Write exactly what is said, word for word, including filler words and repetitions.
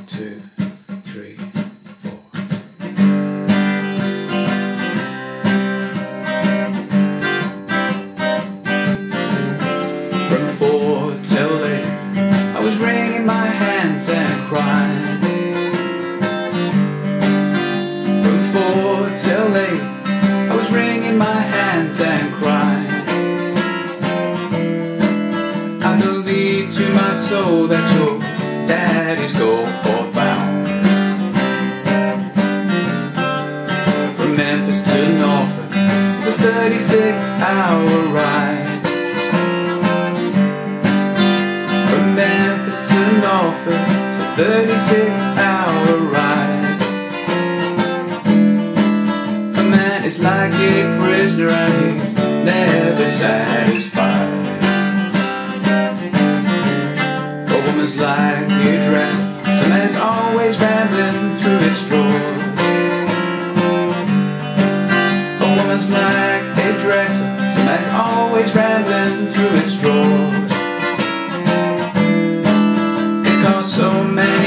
two, three, four. From four till eight, I was wringing my hands and crying. From four till eight, I was wringing my hands and crying. I believe to my soul that your daddy's gold bound. From Memphis to Norfolk is a thirty-six hour ride. From Memphis to Norfolk is a thirty-six hour ride. A man is like a prisoner and he's never satisfied. A woman's like a dresser, some man's always rambling through its drawers. A woman's like a dresser, some man's always rambling through its drawers. It costs so many